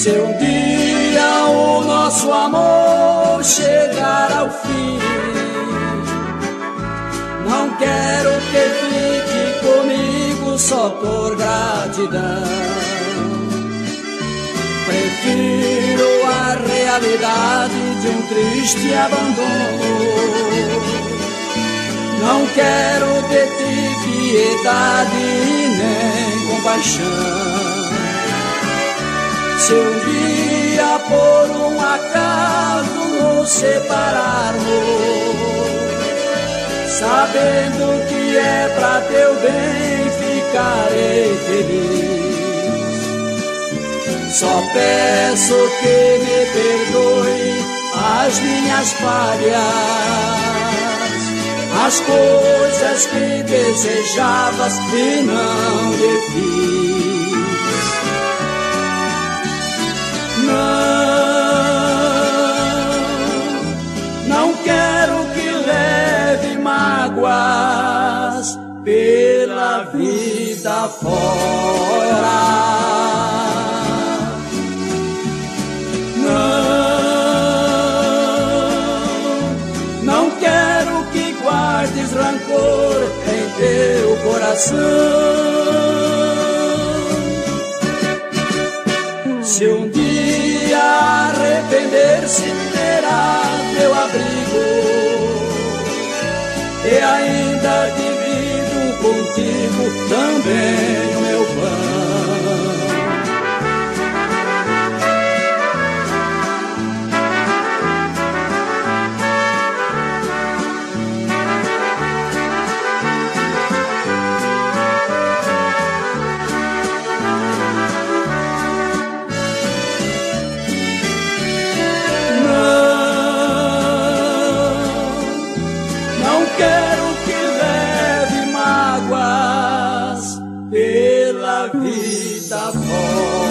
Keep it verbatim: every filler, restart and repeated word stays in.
Se um dia o nosso amor chegar ao fim, não quero que fique comigo só por gratidão. Prefiro a realidade de um triste abandono. Não quero de ti piedade e nem compaixão. Se um dia por um acaso nos separarmos, sabendo que é pra teu bem, ficarei feliz. Só peço que me perdoe as minhas falhas, as coisas que desejavas e não lhe fiz. Não, não quero que leve mágoas pela vida fora. Não, não quero que guardes rancor em teu coração. Se um dia arrepender-se, terá teu abrigo, e ainda divido contigo também o meu pão. Vida fora.